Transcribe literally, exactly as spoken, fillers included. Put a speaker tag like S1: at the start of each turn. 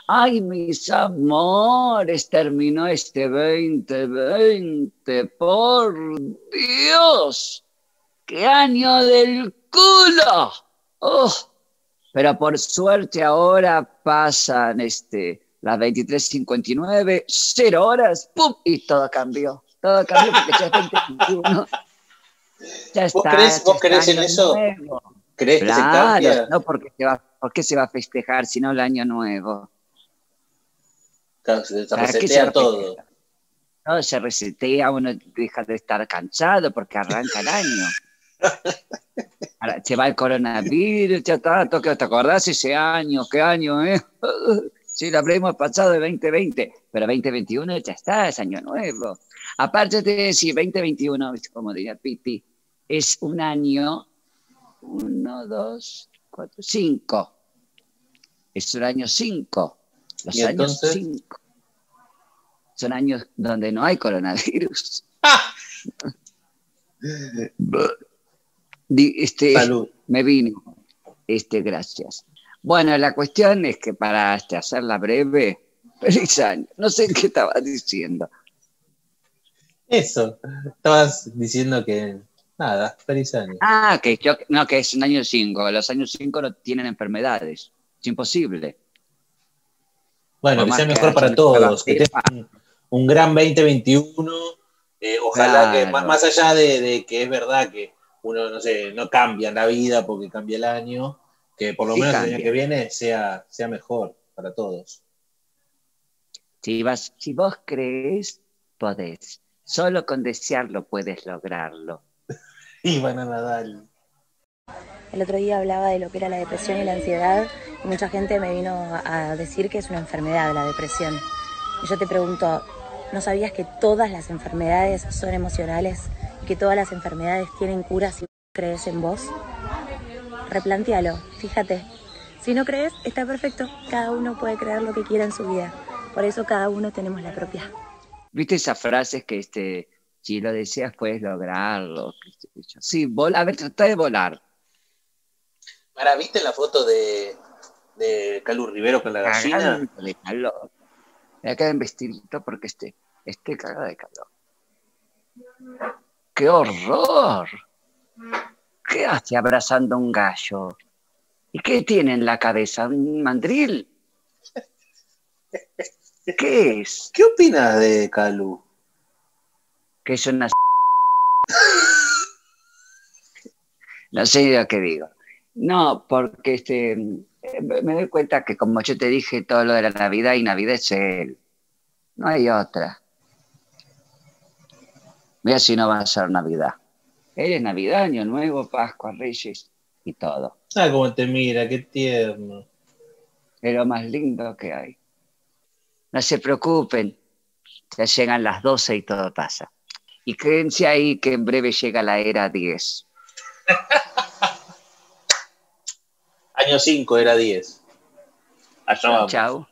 S1: Ay, mis amores, terminó este veinte veinte, por Dios, qué año del culo. Oh, pero por suerte ahora pasan este, las veintitrés cincuenta y nueve, cero horas, ¡pum! Y todo cambió. Todo cambió porque ya es veinte veintiuno. Ya
S2: ¿Vos
S1: está,
S2: crees,
S1: ya
S2: vos
S1: está
S2: creés en
S1: año
S2: eso?
S1: nuevo.
S2: ¿Crees que se
S1: Claro,
S2: cambia?
S1: no porque se va, ¿por qué se va a festejar si no el año nuevo?
S2: Claro, se se
S1: ¿Para qué se va
S2: resetea
S1: a festejar?
S2: todo.
S1: No, se resetea, uno deja de estar cansado porque arranca el año. Ahora, se va el coronavirus, ya está, toca, ¿te acordás ese año? ¿Qué año, eh? Sí, lo habremos pasado de veinte veinte, pero veinte veintiuno ya está, es año nuevo. Aparte de decir veinte veintiuno, como diría Pipi, es un año, uno, dos, cuatro, cinco. Es un año cinco.
S2: Y
S1: Los años
S2: entonces,
S1: cinco son años donde no hay coronavirus.
S2: ¡ah!
S1: Este,
S2: Salud.
S1: me vino. Este, gracias. Bueno, la cuestión es que para este, hacerla breve, feliz año. No sé qué estaba diciendo.
S2: Eso. Estabas diciendo que nada, feliz año.
S1: Ah, que yo, no, que es un año cinco. Los años cinco no tienen enfermedades. Es imposible.
S2: Bueno,
S1: Por
S2: que
S1: más
S2: sea
S1: que
S2: mejor
S1: haya
S2: para
S1: una nueva
S2: todos, que
S1: cepa.
S2: tengan un gran veinte veintiuno. Eh, ojalá que, más,
S1: Claro.
S2: más allá de, de que es verdad que uno, no sé, no cambia la vida porque cambia el año, que por lo
S1: Sí
S2: menos el año que
S1: cambia.
S2: viene sea, sea mejor para todos.
S1: Si, vas, si vos crees, podés. Solo con desearlo puedes lograrlo.
S2: Y van a Nadal.
S3: El otro día hablaba de lo que era la depresión y la ansiedad y mucha gente me vino a decir que es una enfermedad la depresión. Y yo te pregunto, ¿no sabías que todas las enfermedades son emocionales y que todas las enfermedades tienen cura si crees en vos? Replantéalo, fíjate. Si no crees, está perfecto. Cada uno puede creer lo que quiera en su vida. Por eso cada uno tenemos la propia.
S1: ¿Viste esas frases que este, si lo deseas puedes lograrlo? Sí, vola, a ver, trata de volar.
S2: Ahora, ¿viste la foto de, de Calu Rivero con la gallina?
S1: Cagando de calor. Me queda en vestidito porque este, este cagada de calor. ¡Qué horror! ¿Qué hace abrazando a un gallo? ¿Y qué tiene en la cabeza? ¿Un mandril? ¿Qué es?
S2: ¿Qué opinas de Calu?
S1: Que es una... No sé lo que digo. No, porque este, me doy cuenta que como yo te dije todo lo de la Navidad y Navidad es él. No hay otra. Mira si no va a ser Navidad. Él es Navidad, Año Nuevo, Pascua, Reyes y todo.
S2: Ah, cómo te mira, qué tierno.
S1: Es lo más lindo que hay. No se preocupen, ya llegan las doce y todo pasa. Y créense ahí que en breve llega la era diez.
S2: Año cinco era diez. Allá vamos.
S1: Chao.